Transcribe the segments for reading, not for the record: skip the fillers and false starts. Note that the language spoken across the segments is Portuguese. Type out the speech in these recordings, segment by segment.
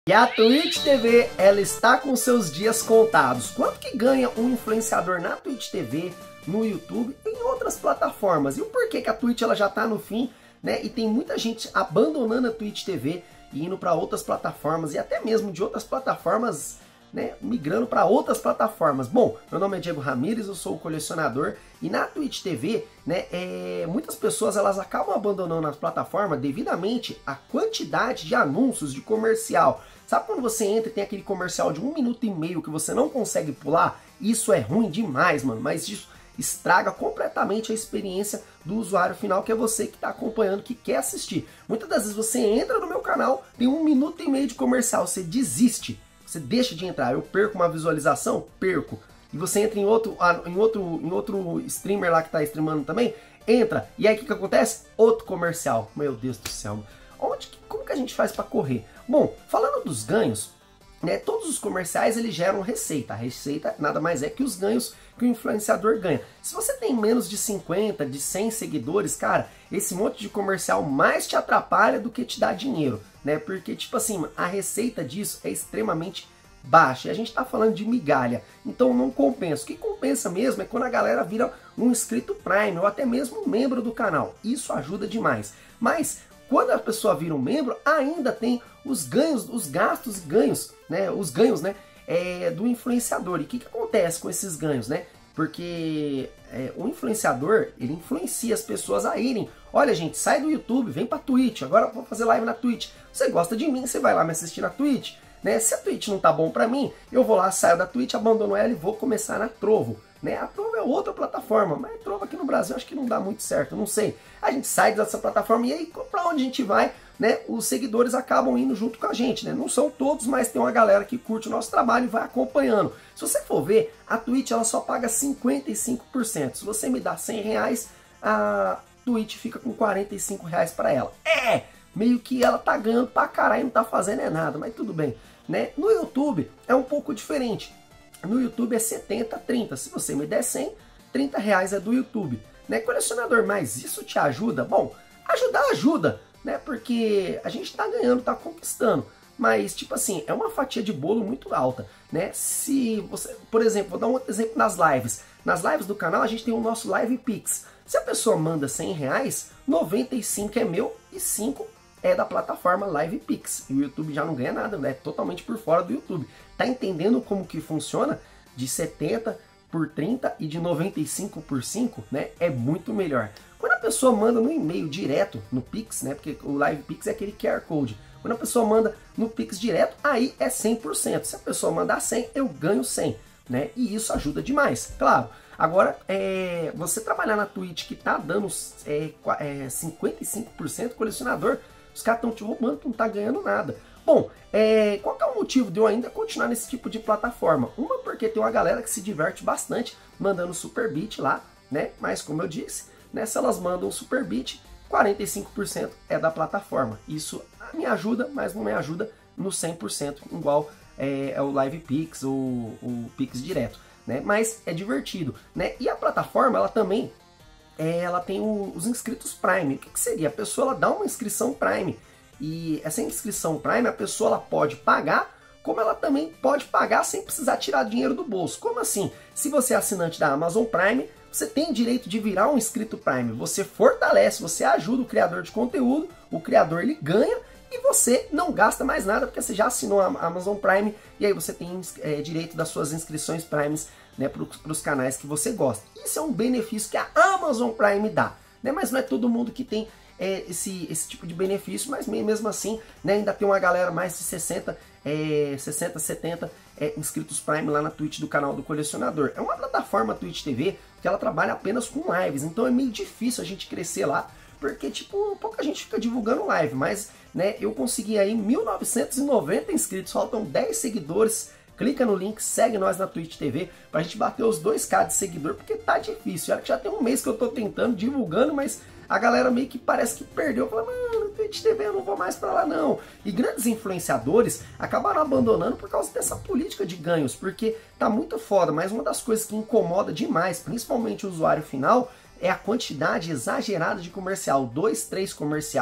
que a Twitch TV, ela está com seus dias contados. Quanto que ganha um influenciador na Twitch TV, no YouTube e em outras plataformas? E o porquê que a Twitch ela já está no fim, né? E tem muita gente abandonando a Twitch TV e indo para outras plataformas e até mesmo de outras plataformas, né, migrando para outras plataformas. Bom, meu nome é Diego Ramírez, eu sou o colecionador e na Twitch TV, né, muitas pessoas elas acabam abandonando as plataformas devidamente à quantidade de anúncios de comercial. Sabe quando você entra e tem aquele comercial de 1 minuto e meio que você não consegue pular? Isso é ruim demais, mano, mas isso estraga completamente a experiência do usuário final, que é você que está acompanhando, que quer assistir. Muitas das vezes você entra no meu canal, tem 1 minuto e meio de comercial, você desiste. Você deixa de entrar, eu perco uma visualização? Perco. E você entra em outro streamer lá que está streamando também? Entra. E aí o que acontece? Outro comercial. Meu Deus do céu. Como que a gente faz para correr? Bom, falando dos ganhos, né, todos os comerciais eles geram receita. A receita nada mais é que os ganhos que o influenciador ganha. Se você tem menos de 50, de 100 seguidores, cara, esse monte de comercial mais te atrapalha do que te dá dinheiro, né? Porque, tipo assim, a receita disso é extremamente baixa. E a gente tá falando de migalha, então não compensa. O que compensa mesmo é quando a galera vira um inscrito Prime ou até mesmo um membro do canal. Isso ajuda demais. Mas quando a pessoa vira um membro, ainda tem os ganhos, os gastos e ganhos, né? Os ganhos, né? Do influenciador. E o que acontece com esses ganhos, né? Porque o influenciador, ele influencia as pessoas a irem. Olha, gente, sai do YouTube, vem pra Twitch, agora eu vou fazer live na Twitch. Você gosta de mim, você vai lá me assistir na Twitch, né? Se a Twitch não tá bom pra mim, eu vou lá, saio da Twitch, abandono ela e vou começar na Trovo, né? A Trovo é outra plataforma, mas a Trovo aqui no Brasil acho que não dá muito certo, não sei. A gente sai dessa plataforma e aí pra onde a gente vai, né? Os seguidores acabam indo junto com a gente, né? Não são todos, mas tem uma galera que curte o nosso trabalho e vai acompanhando. Se você for ver, a Twitch ela só paga 55%. Se você me dá 100 reais, a Twitch fica com 45 reais para ela. Meio que ela tá ganhando pra caralho e não tá fazendo nada, mas tudo bem, né? No YouTube é um pouco diferente. No YouTube é 70-30. Se você me der 100, 30 reais é do YouTube, né? Colecionador, mas isso te ajuda? Bom, ajuda, né? Porque a gente tá ganhando, tá conquistando. Mas, tipo assim, é uma fatia de bolo muito alta, né? Se você, por exemplo, vou dar um outro exemplo nas lives. Nas lives do canal a gente tem o nosso Live Pix. Se a pessoa manda 100 reais, 95 é meu e 5 é da plataforma Live Pix. E o YouTube já não ganha nada, né? É totalmente por fora do YouTube. Tá entendendo como que funciona? De 70 por 30 e de 95 por 5, né? É muito melhor. Quando a pessoa manda no e-mail direto, no Pix, né? Porque o Live Pix é aquele QR Code. Quando a pessoa manda no Pix direto, aí é 100%. Se a pessoa mandar 100, eu ganho 100, né? E isso ajuda demais, claro. Agora, você trabalhar na Twitch que tá dando 55% colecionador, os caras estão te roubando, tu não tá ganhando nada. Bom, qual que é o motivo de eu ainda continuar nesse tipo de plataforma? Uma, porque tem uma galera que se diverte bastante mandando super beat lá, né? Mas como eu disse, né, se elas mandam super beat, 45% é da plataforma. Isso me ajuda, mas não me ajuda no 100%, igual é o Live Pix ou o Pix direto, né? Mas é divertido, né? E a plataforma, ela também ela tem os inscritos Prime. O que seria? A pessoa ela dá uma inscrição Prime. E essa inscrição Prime, a pessoa ela pode pagar, como ela também pode pagar sem precisar tirar dinheiro do bolso. Como assim? Se você é assinante da Amazon Prime, você tem direito de virar um inscrito Prime. Você fortalece, você ajuda o criador de conteúdo, o criador ele ganha e você não gasta mais nada porque você já assinou a Amazon Prime e aí você tem direito das suas inscrições Primes, né, para os canais que você gosta. Isso é um benefício que a Amazon Prime dá, né? Mas não é todo mundo que tem esse tipo de benefício, mas mesmo assim, né, ainda tem uma galera mais de 60, 70 inscritos Prime lá na Twitch do canal do colecionador. É uma plataforma Twitch TV que ela trabalha apenas com lives, então é meio difícil a gente crescer lá, porque tipo, pouca gente fica divulgando live, mas né, eu consegui aí 1990 inscritos, faltam 10 seguidores. Clica no link, segue nós na Twitch TV pra gente bater os 2K de seguidor, porque tá difícil. Olha que já tem um mês que eu tô tentando, divulgando, mas a galera meio que parece que perdeu. Fala, mano, Twitch TV eu não vou mais pra lá não. E grandes influenciadores acabaram abandonando por causa dessa política de ganhos, porque tá muito foda, mas uma das coisas que incomoda demais, principalmente o usuário final, é a quantidade exagerada de comercial. 2, 3 comercial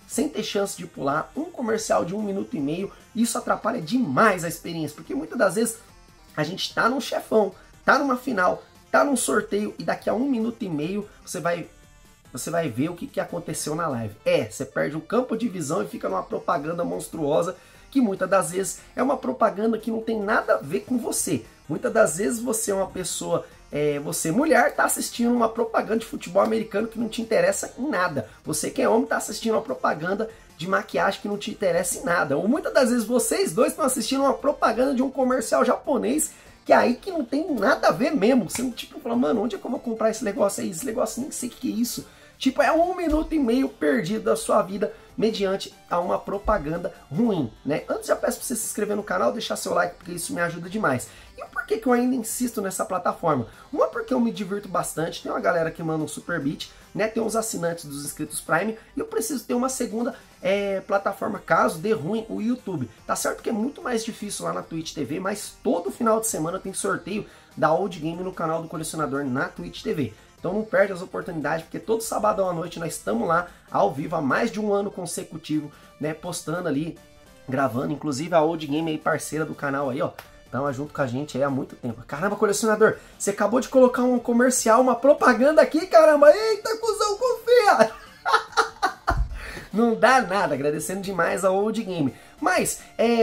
sem ter chance de pular, um comercial de 1 minuto e meio, isso atrapalha demais a experiência, porque muitas das vezes a gente tá num chefão, tá numa final, tá num sorteio e daqui a 1 minuto e meio você vai ver o que aconteceu na live. Você perde o campo de visão e fica numa propaganda monstruosa, que muitas das vezes é uma propaganda que não tem nada a ver com você. Muitas das vezes você é uma pessoa, você mulher, tá assistindo uma propaganda de futebol americano que não te interessa em nada. Você que é homem tá assistindo uma propaganda de maquiagem que não te interessa em nada. Ou muitas das vezes vocês dois estão assistindo uma propaganda de um comercial japonês que aí que não tem nada a ver mesmo. Você tipo fala, mano, onde é que eu vou comprar esse negócio aí? Esse negócio nem sei o que é isso. Tipo, é 1 minuto e meio perdido da sua vida mediante a uma propaganda ruim, né? Antes já peço para você se inscrever no canal, deixar seu like, porque isso me ajuda demais. E por que eu ainda insisto nessa plataforma? Uma, porque eu me divirto bastante, tem uma galera que manda um super beat, né? Tem os assinantes dos inscritos Prime, e eu preciso ter uma segunda plataforma, caso dê ruim o YouTube. Tá certo que é muito mais difícil lá na Twitch TV, mas todo final de semana tem sorteio da Old Game no canal do Colecionador na Twitch TV. Então não perde as oportunidades, porque todo sábado à noite nós estamos lá ao vivo há mais de 1 ano consecutivo, né, postando ali, gravando, inclusive a Old Game aí, parceira do canal aí, ó, então junto com a gente aí há muito tempo. Caramba, colecionador, você acabou de colocar um comercial, uma propaganda aqui, caramba, eita, cuzão, confia! Não dá nada, agradecendo demais a Old Game. Mas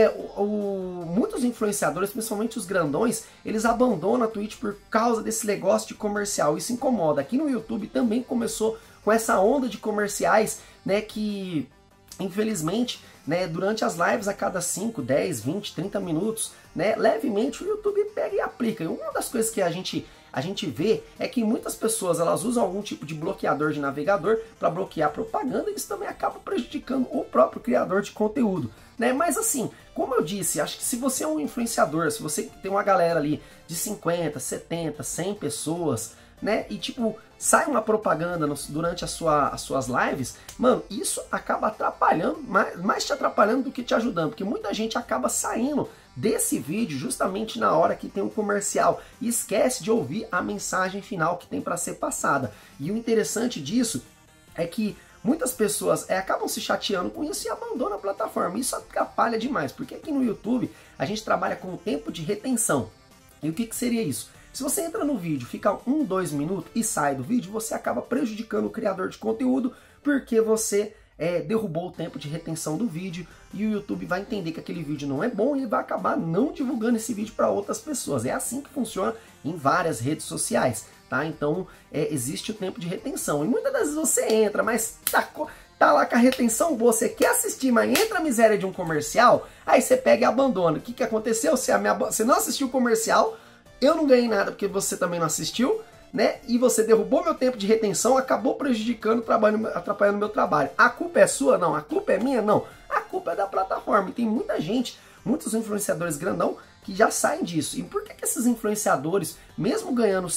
muitos influenciadores, principalmente os grandões, eles abandonam a Twitch por causa desse negócio de comercial. Isso incomoda. Aqui no YouTube também começou com essa onda de comerciais, né, que infelizmente, né, durante as lives a cada 5, 10, 20, 30 minutos, né, levemente o YouTube pega e aplica. E uma das coisas que a gente vê é que muitas pessoas elas usam algum tipo de bloqueador de navegador para bloquear propaganda, e isso também acaba prejudicando o próprio criador de conteúdo, né? Mas assim, como eu disse, acho que se você é um influenciador, se você tem uma galera ali de 50, 70, 100 pessoas, né, e tipo, sai uma propaganda durante as suas lives, mano, isso acaba atrapalhando, mais te atrapalhando do que te ajudando, porque muita gente acaba saindo desse vídeo justamente na hora que tem um comercial e esquece de ouvir a mensagem final que tem para ser passada. E o interessante disso é que muitas pessoas acabam se chateando com isso e abandonam a plataforma. Isso atrapalha demais, porque aqui no YouTube a gente trabalha com o tempo de retenção. E o que seria isso? Se você entra no vídeo, fica 1, 2 minutos e sai do vídeo, você acaba prejudicando o criador de conteúdo, porque você derrubou o tempo de retenção do vídeo, e o YouTube vai entender que aquele vídeo não é bom e ele vai acabar não divulgando esse vídeo para outras pessoas. É assim que funciona em várias redes sociais, tá? Então existe o tempo de retenção, e muitas das vezes você entra, mas tá lá com a retenção boa, você quer assistir, mas entra a miséria de um comercial, aí você pega e abandona. O que aconteceu? Você não assistiu o comercial, eu não ganhei nada porque você também não assistiu, né? E você derrubou meu tempo de retenção, acabou prejudicando, atrapalhando meu trabalho. A culpa é sua? Não. A culpa é minha? Não. A culpa é da plataforma. E tem muita gente, muitos influenciadores grandão, que já saem disso. E por que esses influenciadores, mesmo ganhando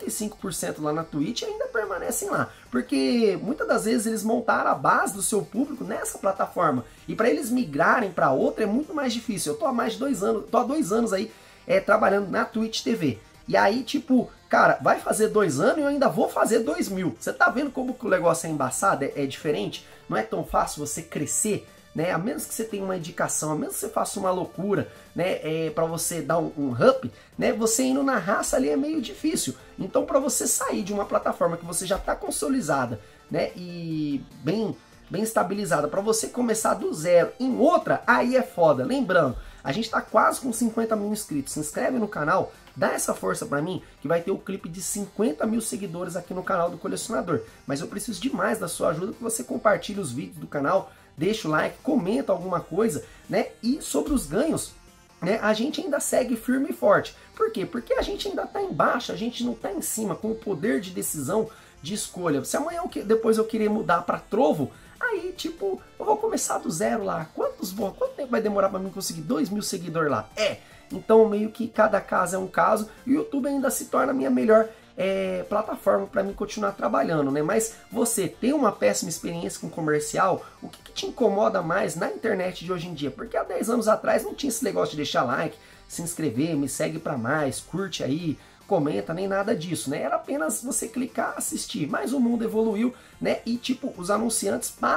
55% lá na Twitch, ainda permanecem lá? Porque muitas das vezes eles montaram a base do seu público nessa plataforma. E para eles migrarem para outra é muito mais difícil. Eu tô há mais de 2 anos, tô há 2 anos aí trabalhando na Twitch TV. E aí, tipo, cara, vai fazer 2 anos e eu ainda vou fazer 2.000. Você tá vendo como que o negócio é embaçado? É diferente? Não é tão fácil você crescer, né? A menos que você tenha uma indicação, a menos que você faça uma loucura, né? Para você dar um up, né? Você indo na raça ali é meio difícil. Então, para você sair de uma plataforma que você já tá consolidada, né? E bem estabilizada, para você começar do zero em outra, aí é foda. Lembrando, a gente tá quase com 50 mil inscritos. Se inscreve no canal, dá essa força pra mim, que vai ter o clipe de 50 mil seguidores aqui no canal do Colecionador. Mas eu preciso demais da sua ajuda, que você compartilhe os vídeos do canal, deixa o like, comenta alguma coisa, né? E sobre os ganhos, né, a gente ainda segue firme e forte. Por quê? Porque a gente ainda tá embaixo, a gente não tá em cima, com o poder de decisão, de escolha. Se amanhã depois eu querer mudar pra Trovo, aí, tipo, eu vou começar do zero lá. Quanto tempo vai demorar para mim conseguir 2.000 seguidores lá? Então meio que cada caso é um caso, e o YouTube ainda se torna a minha melhor plataforma para mim continuar trabalhando, né? Mas você tem uma péssima experiência com comercial, o que te incomoda mais na internet de hoje em dia? Porque há 10 anos atrás não tinha esse negócio de deixar like, se inscrever, me segue para mais, curte aí, comenta, nem nada disso, né? Era apenas você clicar, assistir, mas o mundo evoluiu, né? E tipo, os anunciantes pagam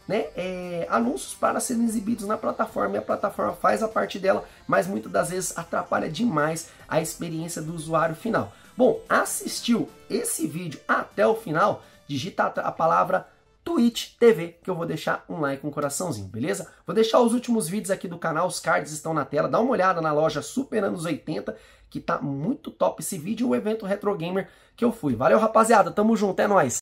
né, anúncios para serem exibidos na plataforma, e a plataforma faz a parte dela, mas muitas das vezes atrapalha demais a experiência do usuário final. Bom, assistiu esse vídeo até o final, digita a palavra Twitch TV, que eu vou deixar um like, um coraçãozinho, beleza? Vou deixar os últimos vídeos aqui do canal, os cards estão na tela, dá uma olhada na loja Super Anos 80, que tá muito top esse vídeo, o evento Retro Gamer que eu fui. Valeu, rapaziada, tamo junto, é nóis!